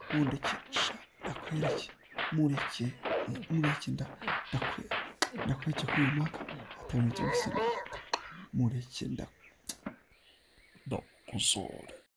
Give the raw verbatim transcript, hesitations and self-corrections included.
mundeke sha ndakwereke mureke mureke nda ndakwe ndakwereke ko uyu mwaka atari mu cyose mureke nda ndakosore